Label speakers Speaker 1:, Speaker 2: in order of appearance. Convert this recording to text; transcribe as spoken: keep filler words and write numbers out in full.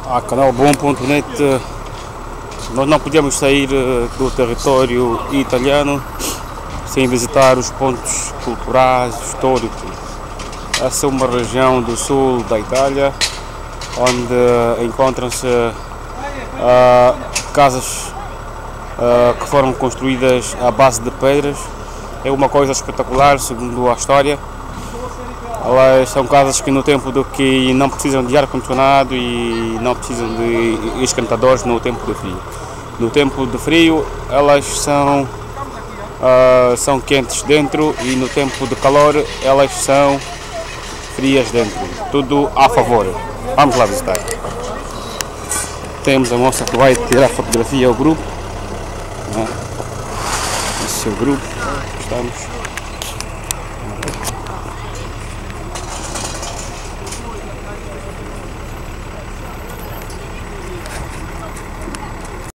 Speaker 1: a canal bom ponto net. Nós não podemos sair do território italiano sem visitar os pontos culturais, históricos. Essa é uma região do sul da Itália, onde encontram-se uh, casas uh, que foram construídas à base de pedras. É uma coisa espetacular, segundo a história. Elas são casas que no tempo do que não precisam de ar-condicionado e não precisam de esquentadores no tempo de frio. No tempo de frio elas são, uh, são quentes dentro e no tempo de calor elas são frias dentro. Tudo a favor. Vamos lá visitar. Temos a moça que vai tirar fotografia ao grupo. Esse é o grupo. Estamos.